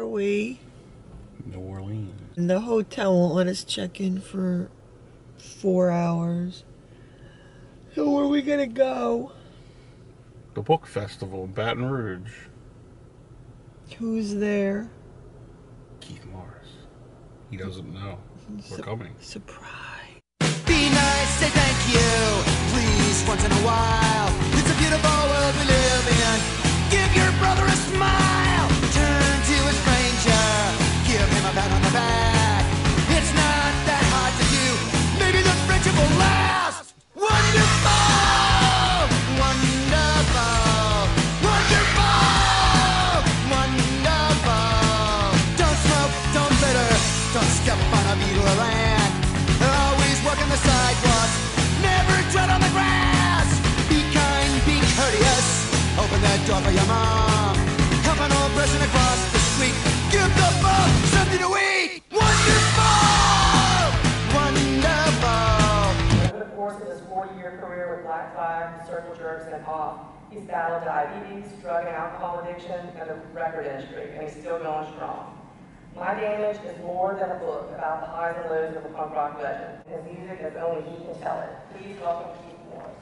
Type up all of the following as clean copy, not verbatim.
we? New Orleans. And the hotel won't let us check in for 4 hours. So where are we gonna go? The book festival in Baton Rouge. Who's there? Keith Morris. He doesn't know. We're coming. Surprise. Be nice, say thank you, please, once in a while. It's a beautiful world we live in. Give your brother a smile. Turn to a stranger. Give him a pat on the back. It's not that hard to do. Maybe the friendship will last. Wonderful! Wonderful! Wonderful! Wonderful! Don't smoke, don't litter, don't step on a beetle or ant. Always walk on the sidewalks, never tread on the grass. Be kind, be courteous, open that door for your mom. Help an old person across the street, give the bum something to eat. Wonderful! Wonderful! Over the course of his 40-year career with Black Flag, Circle Jerks, and HOF, he's battled diabetes, drug and alcohol addiction, and the record industry, and he's still going strong. My Damage is more than a book about the highs and lows of a punk rock legend. His music is only he can tell it. Please welcome Keith Morris.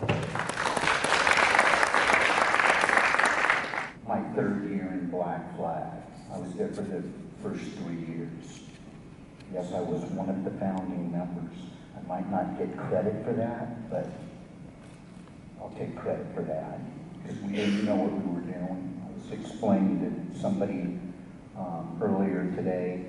My third year in Black Flag. I was there for the first 3 years. Yes, I was one of the founding members. I might not get credit for that, but I'll take credit for that because we didn't know what we were doing. I was explaining to somebody earlier today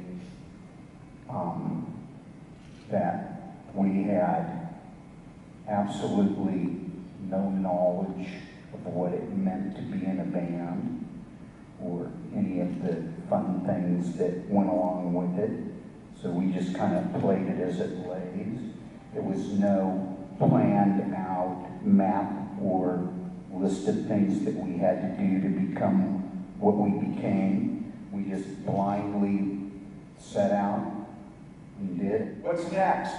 that we had absolutely no knowledge of what it meant to be in a band or any of the fun things that went along with it. So we just kind of played it as it lays. There was no planned out map or list of things that we had to do to become what we became. We just blindly set out and did. What's next?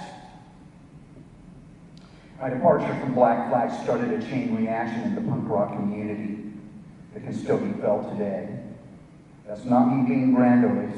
My departure from Black Flag started a chain reaction in the punk rock community that can still be felt today. That's not me being grandiose.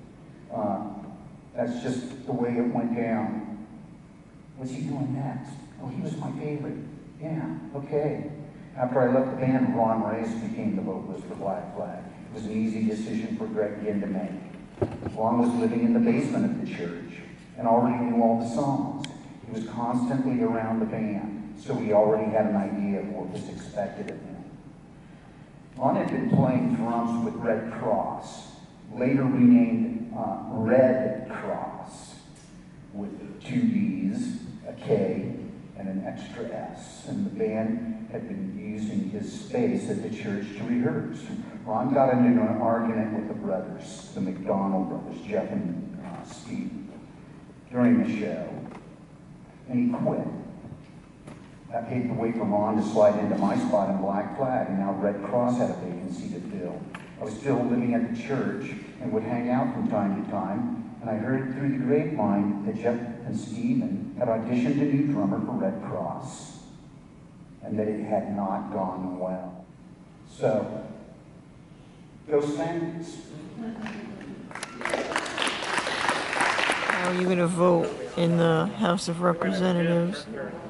That's just the way it went down. What's he doing next? Oh, he was my favorite. Yeah, okay. After I left the band, Ron Reyes became the vocalist for Black Flag. It was an easy decision for Greg Ginn to make. Ron was living in the basement of the church and already knew all the songs. He was constantly around the band, so he already had an idea of what was expected of him. Ron had been playing drums with Red Cross, later renamed Red Cross, with 2 D's, a K, and an extra S. And the band had been using his space at the church to rehearse. Ron got into an argument with the brothers, the McDonald brothers, Jeff and Steve, during the show, and he quit. That paved the way for Ron to slide into my spot in Black Flag, and now Red Cross had a vacancy to fill. I was still living at the church and would hang out from time to time, and I heard through the grapevine that Jeff and Steven had auditioned a new drummer for Red Cross, and that it had not gone well. So, go Saints. How are you gonna vote in the House of Representatives?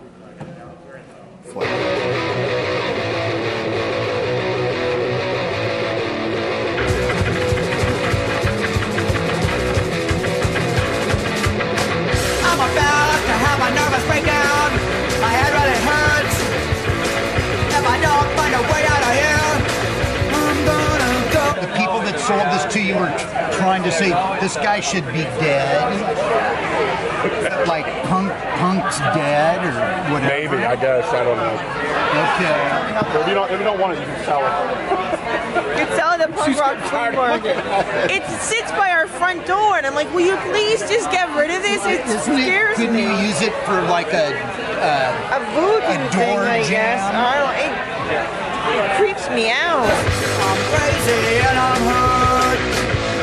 I'm about to have a nervous breakdown. My head really hurts. If I don't find a way out of here, I'm gonna go. The people that sold this to you were trying to say this guy should be dead. Like punk's dead or whatever. Maybe, I guess, I don't know. Okay. If you don't want it, you can sell it. You sell it at punk rock flea market. It sits by our front door, and I'm like, will you please just get rid of this? It scares Couldn't me. you use it for like a voodoo thing, I guess. jam? I don't. It creeps me out. I'm crazy and I'm hurt.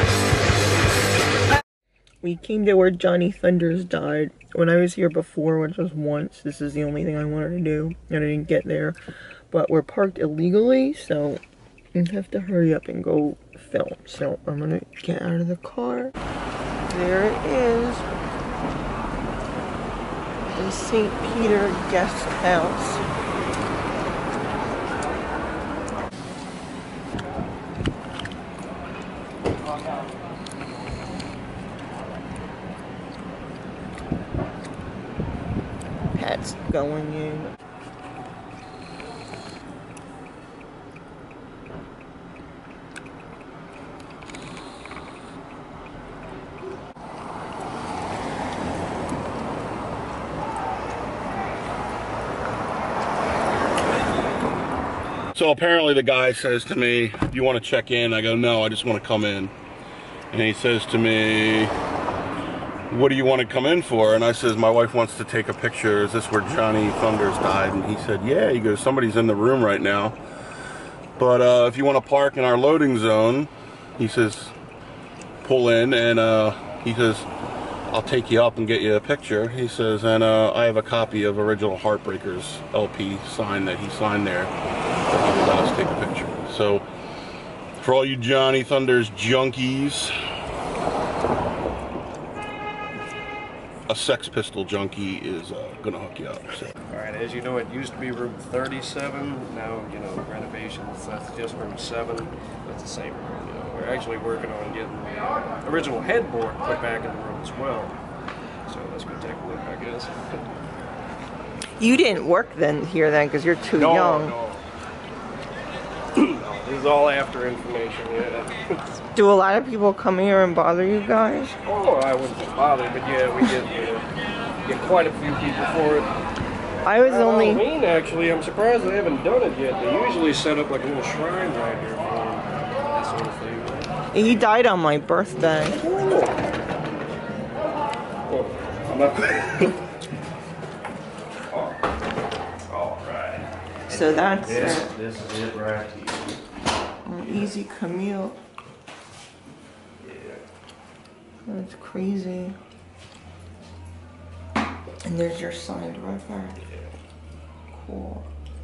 We came to where Johnny Thunders died. When I was here before, which was once, this is the only thing I wanted to do, and I didn't get there. But we're parked illegally, so I have to hurry up and go film. So I'm gonna get out of the car. There it is. The St. Peter Guest House. Pat's going in. So apparently the guy says to me, "Do you want to check in?" I go, "No, I just want to come in." And he says to me, "What do you want to come in for?" And I says, "My wife wants to take a picture. Is this where Johnny Thunders died?" And he said, "Yeah." He goes, "Somebody's in the room right now. But if you want to park in our loading zone," he says, "pull in." And he says, "I'll take you up and get you a picture." He says, "And I have a copy of Original Heartbreakers LP signed that he signed there. That he would let us take a picture." So for all you Johnny Thunders junkies, a Sex Pistol junkie is gonna hook you up. So. All right, as you know, it used to be room 37. Now, you know, renovations, that's just room 7. That's the same room. You know, we're actually working on getting the original headboard put back in the room as well. So that's gonna take a look, I guess. You didn't work then here then because you're too young. No. This is all after information, yeah. Do a lot of people come here and bother you guys? Oh, I wouldn't be bothered, but yeah, we get quite a few people for it. I was only... Halloween, actually, I'm surprised they haven't done it yet. They usually set up like a little shrine right here for that sort of thing. He died on my birthday. Oh, I'm not... All right. So that's This is it right here. an easy commute. That's crazy. And there's your side right there. Cool.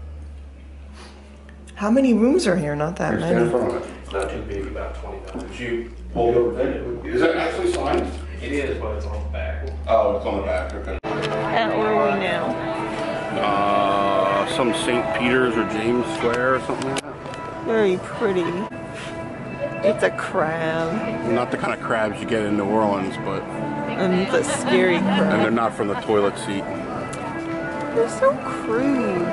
How many rooms are here? Not that many. It's not too big, about 20. Did you hold over there? Is that actually signed? It is, but it's on the back. Oh, it's on the back, okay. And where are we now? Some St. Peter's or James Square or something like that. Very pretty. It's a crab. Not the kind of crabs you get in New Orleans, but... And the scary And crab. they're not from the toilet seat. They're so crude.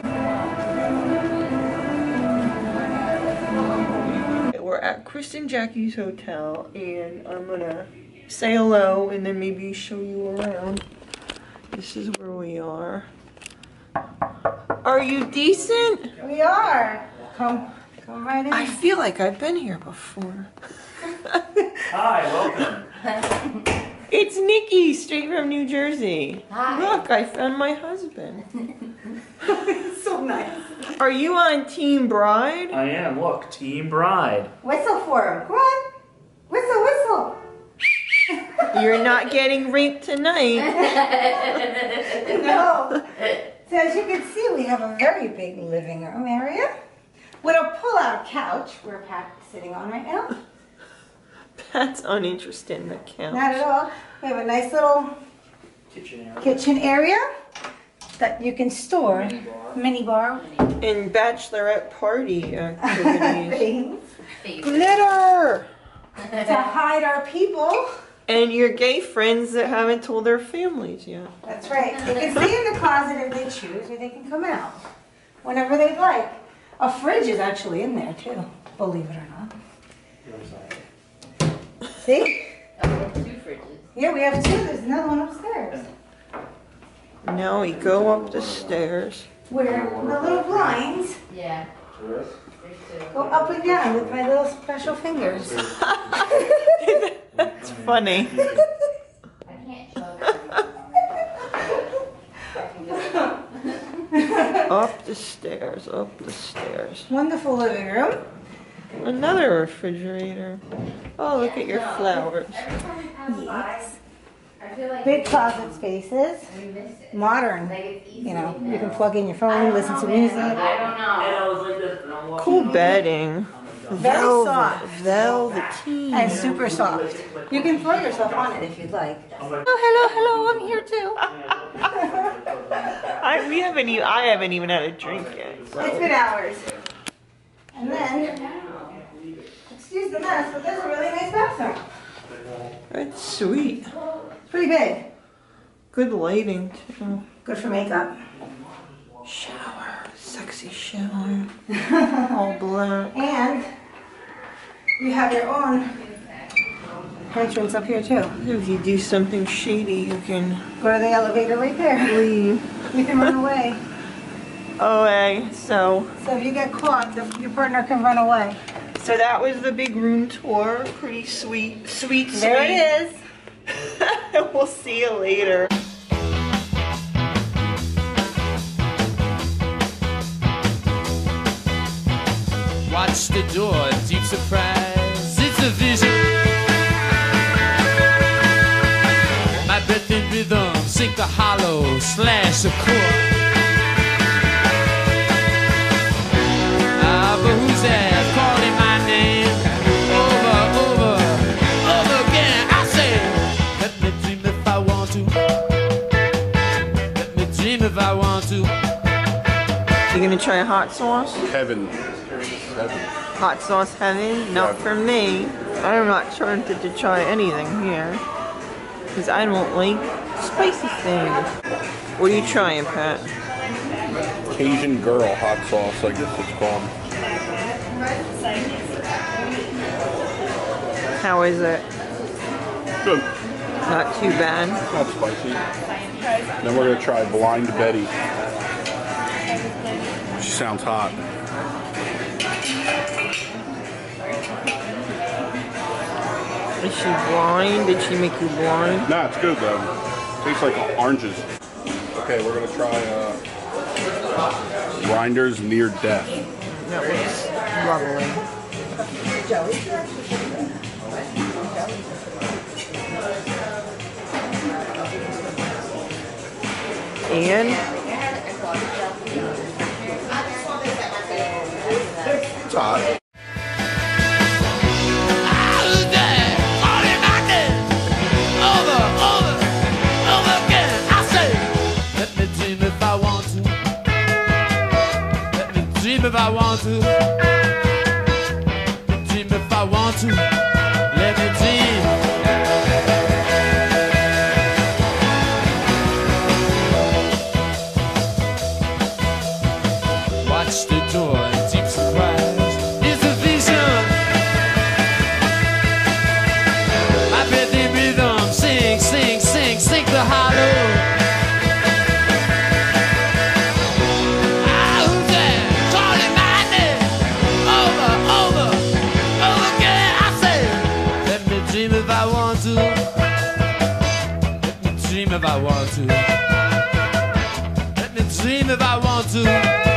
We're at Chris and Jackie's hotel, and I'm gonna say hello and then maybe show you around. This is where we are. Are you decent? We are. Come right in. I feel like I've been here before. Hi, welcome. It's Nikki, straight from New Jersey. Hi. Look, I found my husband. So nice. Are you on Team Bride? I am, look, Team Bride. Whistle for him. Come on. Whistle, whistle. You're not getting raped tonight. No. So as you can see, we have a very big living room area with a pull-out couch where Pat's sitting on right now. Pat's uninterested in the couch. Not at all. We have a nice little kitchen area that you can store. Mini bar. And bachelorette party activities. Things Glitter! to hide our people. And your gay friends that haven't told their families yet. That's right. They can stay in the closet if they choose, or they can come out whenever they'd like. A fridge is actually in there too, believe it or not. See? Oh, we have 2 fridges. Yeah, we have 2. There's another one upstairs. Now we go up the stairs. Where the little blinds Yeah. There's 2. go up and down with my little special fingers. That's funny. I can't show Up the stairs, up the stairs. Wonderful living room. Another refrigerator. Oh, look at your flowers. Yes. I feel like Big closet spaces. we missed it. Modern. Like it's easy. You know, you can plug in your phone, listen to music. I don't know. Cool bedding. Very soft. Velveteen. And super soft. You can throw yourself on it if you'd like. Oh, hello, I'm here too. I haven't even had a drink yet. So. It's been hours. And then, excuse the mess, but there's a really nice bathroom. That's sweet. It's pretty big. Good lighting too. Good for makeup. Shower, sexy shower. All black. And you have your own entrance up here too. If you do something shady, you can Go to the elevator right there. leave. You can run away. Okay, so So if you get caught, your partner can run away. that was the big room tour. Pretty sweet. There it is. We'll see you later. Watch the door, deep surprise, it's a vision. My breath in rhythm, sink the hollow, slash a chord. Ah, but who's that calling my name? Over again, I say, let me dream if I want to. Let me dream if I want to. You gonna try hot sauce? Heaven. Hot sauce heaven? Not for me. I'm not tempted to try anything here. Because I don't like spicy things. What are you trying, Pat? Cajun Girl hot sauce, I guess it's called. How is it? Good. Not too bad. Not spicy. Then we're gonna try Blind Betty. She sounds hot. Is she blind? Did she make you blind? Nah, it's good though. Tastes like oranges. Okay, we're gonna try Grinders Near Death. That was lovely. And it's hot. If I want to, dream if I want to, let me dream. Watch the door in deep surprise, it's a vision. My breath in rhythm, sing, sing, sing, sing the hollow. If I want to, let me dream if I want to, let me dream if I want to.